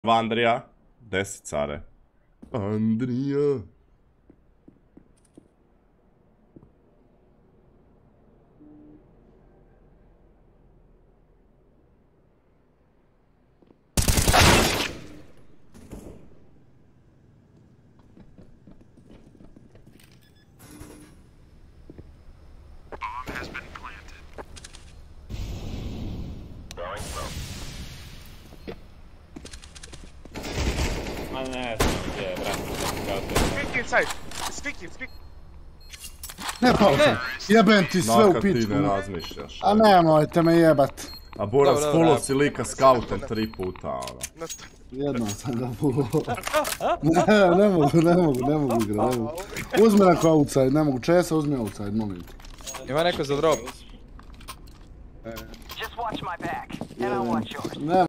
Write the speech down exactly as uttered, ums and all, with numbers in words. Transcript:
Andrija, deset care. Andrija. Ma ne znam gdje je, brate, kao te... Speak inside! Speak in, speak! Ne pauza, jebem ti sve u Naka ti pičku. ne razmišljaš. A nemojte me jebat. A Boras Dobro, fulo dobro. si lika scoutem tri puta, ono. No to... Jednom sam ga fulo. Ne, ne mogu, ne mogu, ne mogu igra, ne mogu. Uzmi neko outside, ne mogu česa, uzmi outside, molim te. Ima neko za drop. Just watch my back, and I'll watch yours. Ne